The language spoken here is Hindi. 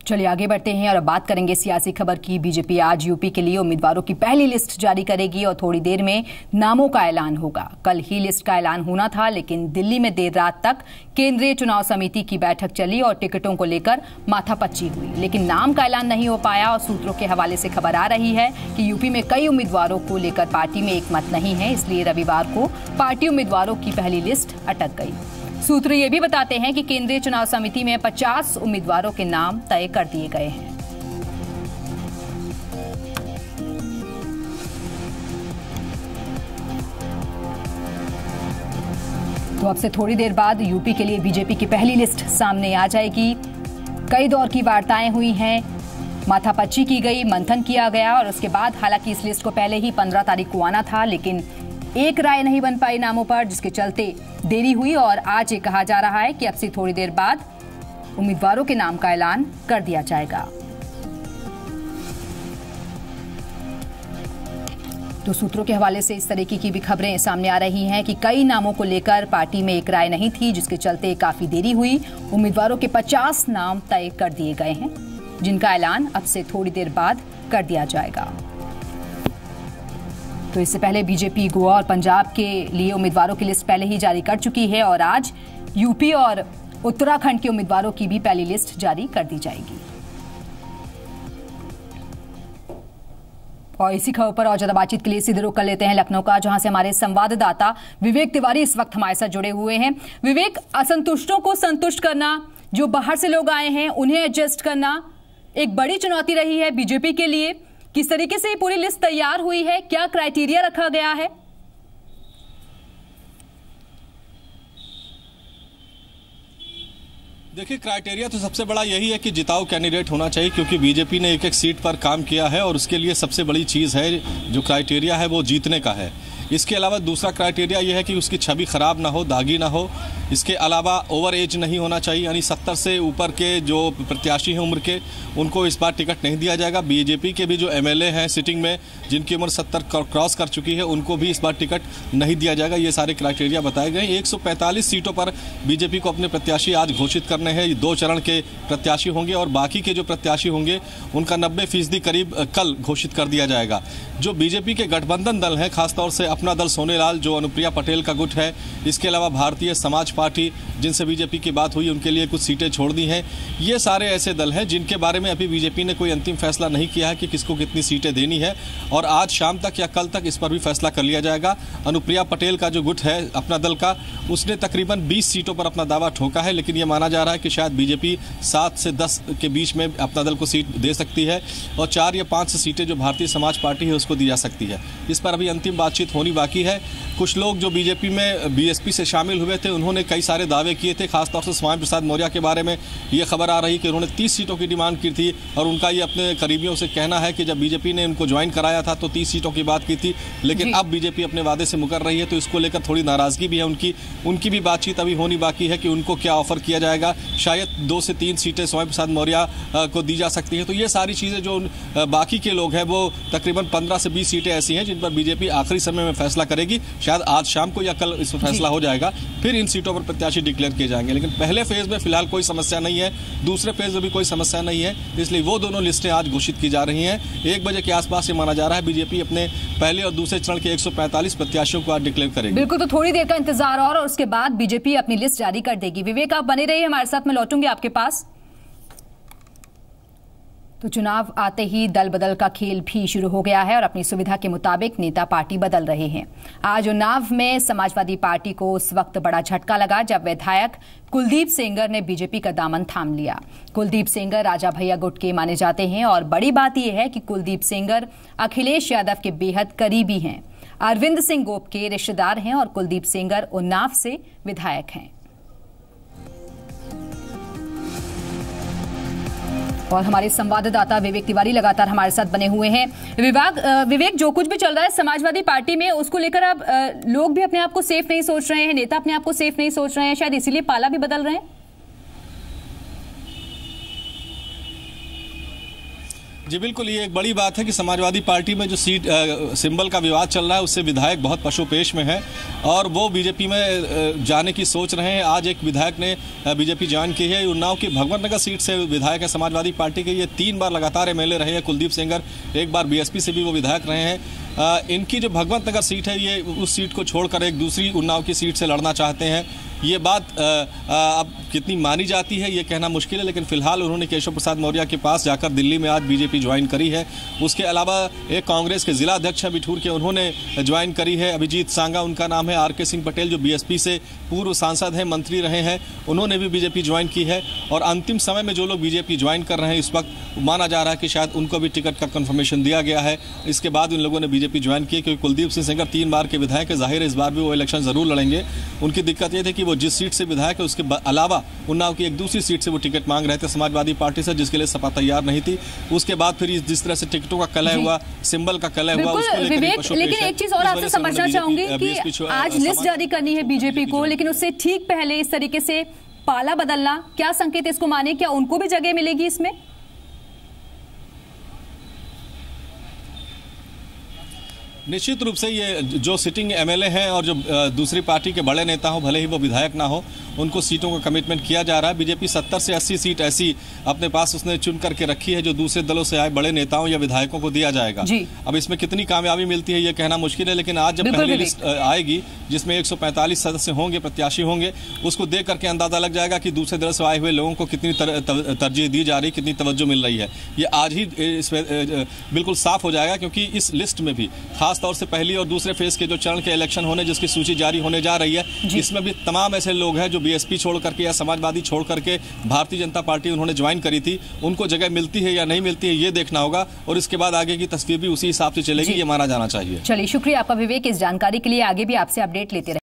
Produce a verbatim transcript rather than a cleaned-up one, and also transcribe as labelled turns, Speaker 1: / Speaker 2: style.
Speaker 1: चलिए आगे बढ़ते हैं और अब बात करेंगे सियासी खबर की। बीजेपी आज यूपी के लिए उम्मीदवारों की पहली लिस्ट जारी करेगी और थोड़ी देर में नामों का ऐलान होगा। कल ही लिस्ट का ऐलान होना था, लेकिन दिल्ली में देर रात तक केंद्रीय चुनाव समिति की बैठक चली और टिकटों को लेकर माथापच्ची हुई, लेकिन नाम का ऐलान नहीं हो पाया। और सूत्रों के हवाले से खबर आ रही है कि यूपी में कई उम्मीदवारों को लेकर पार्टी में एक मत नहीं है, इसलिए रविवार को पार्टी उम्मीदवारों की पहली लिस्ट अटक गई। सूत्र ये भी बताते हैं कि केंद्रीय चुनाव समिति में पचास उम्मीदवारों के नाम तय कर दिए गए हैं। तो अब से थोड़ी देर बाद यूपी के लिए बीजेपी की पहली लिस्ट सामने आ जाएगी। कई दौर की वार्ताएं हुई हैं, माथापच्ची की गई, मंथन किया गया और उसके बाद हालांकि इस लिस्ट को पहले ही पंद्रह तारीख को आना था, लेकिन एक राय नहीं बन पाई नामों पर, जिसके चलते देरी हुई और आज ये कहा जा रहा है कि अब से थोड़ी देर बाद उम्मीदवारों के नाम का ऐलान कर दिया जाएगा। तो सूत्रों के हवाले से इस तरीके की भी खबरें सामने आ रही हैं कि कई नामों को लेकर पार्टी में एक राय नहीं थी, जिसके चलते काफी देरी हुई। उम्मीदवारों के पचास नाम तय कर दिए गए हैं, जिनका ऐलान अब से थोड़ी देर बाद कर दिया जाएगा। तो इससे पहले बीजेपी गोवा और पंजाब के लिए उम्मीदवारों की लिस्ट पहले ही जारी कर चुकी है और आज यूपी और उत्तराखंड के उम्मीदवारों की भी पहली लिस्ट जारी कर दी जाएगी। और इसी खबर पर और ज्यादा बातचीत के लिए सीधे रुख कर लेते हैं लखनऊ का, जहां से हमारे संवाददाता विवेक तिवारी इस वक्त हमारे साथ जुड़े हुए हैं। विवेक, असंतुष्टों को संतुष्ट करना, जो बाहर से लोग आए हैं उन्हें एडजस्ट करना एक बड़ी चुनौती रही है बीजेपी के लिए। किस तरीके से ये पूरी लिस्ट तैयार हुई है, क्या क्राइटेरिया रखा गया है?
Speaker 2: देखिए, क्राइटेरिया तो सबसे बड़ा यही है कि जिताऊ कैंडिडेट होना चाहिए, क्योंकि बीजेपी ने एक एक सीट पर काम किया है और उसके लिए सबसे बड़ी चीज़ है जो क्राइटेरिया है वो जीतने का है। इसके अलावा दूसरा क्राइटेरिया यह है कि उसकी छवि खराब ना हो, दागी ना हो। इसके अलावा ओवर एज नहीं होना चाहिए, यानी सत्तर से ऊपर के जो प्रत्याशी हैं उम्र के, उनको इस बार टिकट नहीं दिया जाएगा। बीजेपी के भी जो एमएलए हैं सिटिंग में, जिनकी उम्र सत्तर क्रॉस कर चुकी है, उनको भी इस बार टिकट नहीं दिया जाएगा। ये सारे क्राइटेरिया बताए गए। एक सौ पैंतालीस सीटों पर बीजेपी को अपने प्रत्याशी आज घोषित करने हैं। दो चरण के प्रत्याशी होंगे और बाकी के जो प्रत्याशी होंगे उनका नब्बे फीसदी करीब कल घोषित कर दिया जाएगा। जो बीजेपी के गठबंधन दल हैं, खासतौर से अपना दल सोनेलाल, जो अनुप्रिया पटेल का गुट है, इसके अलावा भारतीय समाज पार्टी, जिनसे बीजेपी की बात हुई, उनके लिए कुछ सीटें छोड़ दी हैं। ये सारे ऐसे दल हैं जिनके बारे में अभी बीजेपी ने कोई अंतिम फैसला नहीं किया है कि किसको कितनी सीटें देनी है, और आज शाम तक या कल तक इस पर भी फैसला कर लिया जाएगा। अनुप्रिया पटेल का जो गुट है अपना दल का, उसने तकरीबन बीस सीटों पर अपना दावा ठोका है, लेकिन यह माना जा रहा है कि शायद बीजेपी सात से दस के बीच में अपना दल को सीट दे सकती है और चार या पाँच सीटें जो भारतीय समाज पार्टी है उसको दी जा सकती है। इस पर अभी अंतिम बातचीत होनी बाकी है। कुछ लोग जो बीजेपी में बीएसपी से शामिल हुए थे, उन्होंने कई सारे दावे किए थे। खासतौर से स्वामी प्रसाद मौर्य के बारे में ये खबर आ रही कि उन्होंने तीस सीटों की डिमांड की थी और उनका ये अपने करीबियों से कहना है कि जब बीजेपी ने उनको ज्वाइन कराया था तो तीस सीटों की बात की थी, लेकिन अब बीजेपी अपने वादे से मुकर रही है, तो इसको लेकर थोड़ी नाराजगी भी है उनकी। उनकी भी बातचीत अभी होनी बाकी है कि उनको क्या ऑफर किया जाएगा। शायद दो से तीन सीटें स्वामी प्रसाद मौर्य को दी जा सकती है। तो ये सारी चीज़ें जो बाकी के लोग हैं, वो तकरीबन पंद्रह से बीस सीटें ऐसी हैं जिन पर बीजेपी आखिरी समय में फैसला करेगी। शायद आज शाम को या कल इस पर फैसला हो जाएगा, फिर इन सीटों पर प्रत्याशी डिक्लेयर किए जाएंगे। लेकिन पहले फेज में फिलहाल कोई समस्या नहीं है, दूसरे फेज में भी कोई समस्या नहीं है, इसलिए वो दोनों लिस्टें आज घोषित की जा रही हैं। एक बजे के आसपास ये माना जा रहा है बीजेपी अपने पहले और दूसरे चरण के एक सौ पैंतालीस प्रत्याशियों को आज डिक्लेयर करेगी।
Speaker 1: बिल्कुल, तो थोड़ी देर का इंतजार और, और उसके बाद बीजेपी अपनी लिस्ट जारी कर देगी। विवेक, आप बने रहिए हमारे साथ, मैं लौटूंगी आपके पास। तो चुनाव आते ही दल बदल का खेल भी शुरू हो गया है और अपनी सुविधा के मुताबिक नेता पार्टी बदल रहे हैं। आज उन्नाव में समाजवादी पार्टी को उस वक्त बड़ा झटका लगा जब विधायक कुलदीप सेंगर ने बीजेपी का दामन थाम लिया। कुलदीप सेंगर राजा भैया गुट के माने जाते हैं और बड़ी बात यह है कि कुलदीप सेंगर अखिलेश यादव के बेहद करीबी हैं। अरविंद सिंह गोप के रिश्तेदार हैं और कुलदीप सेंगर उन्नाव से विधायक हैं। और हमारे संवाददाता विवेक तिवारी लगातार हमारे साथ बने हुए हैं। विभाग विवेक, जो कुछ भी चल रहा है समाजवादी पार्टी में, उसको लेकर अब लोग भी अपने आप को सेफ नहीं सोच रहे हैं, नेता अपने आप को सेफ नहीं सोच रहे हैं, शायद इसीलिए पाला भी बदल रहे हैं।
Speaker 2: जी बिल्कुल, ये एक बड़ी बात है कि समाजवादी पार्टी में जो सीट आ, सिंबल का विवाद चल रहा है उससे विधायक बहुत पशुपेश में है और वो बीजेपी में आ, जाने की सोच रहे हैं। आज एक विधायक ने बीजेपी ज्वाइन की है। उन्नाव की भगवंतनगर सीट से विधायक है समाजवादी पार्टी के। ये तीन बार लगातार एमएलए रहे हैं। कुलदीप सेंगर, एक बार बीएसपी से भी वो विधायक रहे हैं। आ, इनकी जो भगवंतनगर सीट है, ये उस सीट को छोड़कर एक दूसरी उन्नाव की सीट से लड़ना चाहते हैं। ये बात आ, आ, अब कितनी मानी जाती है ये कहना मुश्किल है, लेकिन फिलहाल उन्होंने केशव प्रसाद मौर्य के पास जाकर दिल्ली में आज बीजेपी ज्वाइन करी है। उसके अलावा एक कांग्रेस के जिला अध्यक्ष हैं बिठूर के, उन्होंने ज्वाइन करी है। अभिजीत सांगा उनका नाम है। आर के सिंह पटेल जो बीएसपी से पूर्व सांसद हैं, मंत्री रहे हैं, उन्होंने भी बीजेपी ज्वाइन की है। और अंतिम समय में जो लोग बीजेपी ज्वाइन कर रहे हैं इस वक्त माना जा रहा है कि शायद उनको भी टिकट का कन्फर्मेशन दिया गया है। इसके बाद उन लोगों ने बीजेपी ज्वाइन की, क्योंकि कुलदीप सिंह सेंगर तीन बार के विधायक है। जाहिर है इस बार भी वो इलेक्शन जरूर लड़ेंगे। उनकी दिक्कत ये थी कि वो जिस सीट से विधायक है उसके अलावा उन्नाव की एक दूसरी सीट से वो टिकट मांग रहे थे समाजवादी पार्टी से, जिसके लिए सपा तैयार नहीं थी। उसके बाद फिर जिस तरह से टिकटों का कलह हुआ, सिंबल का कलह हुआ, उसको लेकर
Speaker 1: विवेक, लेकिन एक चीज और आपसे समझना चाहूंगी कि आज लिस्ट जारी करनी है बीजेपी को, लेकिन उससे ठीक पहले इस तरीके से पाला बदलना, क्या संकेत इसको माने? क्या उनको भी जगह मिलेगी इसमें?
Speaker 2: निश्चित रूप से ये जो सिटिंग एमएलए हैं और जो दूसरी पार्टी के बड़े नेता हो, भले ही वो विधायक ना हो, उनको सीटों का कमिटमेंट किया जा रहा है। बीजेपी सत्तर से अस्सी सीट ऐसी अपने पास उसने चुन करके रखी है जो दूसरे दलों से आए बड़े नेताओं या विधायकों को दिया जाएगा। अब इसमें कितनी कामयाबी मिलती है ये कहना मुश्किल है, लेकिन आज जब पहली लिस्ट आएगी जिसमें एक सौ पैंतालीस सदस्य होंगे, प्रत्याशी होंगे, उसको देख करके अंदाजा लग जाएगा कि दूसरे दल से आए हुए लोगों को कितनी तरजीह दी जा रही, कितनी तवज्जो मिल रही है। ये आज ही इसमें बिल्कुल साफ हो जाएगा, क्योंकि इस लिस्ट में भी खास तौर से पहली और दूसरे फेज के जो चरण के इलेक्शन होने, जिसकी सूची जारी होने जा रही है, इसमें भी तमाम ऐसे लोग हैं जो बीएसपी छोड़ करके या समाजवादी छोड़ करके भारतीय जनता पार्टी उन्होंने ज्वाइन करी थी, उनको जगह मिलती है या नहीं मिलती है ये देखना होगा, और इसके बाद आगे की तस्वीर भी उसी हिसाब से चलेगी, ये माना जाना चाहिए।
Speaker 1: चलिए, शुक्रिया आपका विवेक इस जानकारी के लिए। आगे भी आपसे अपडेट लेते रहे।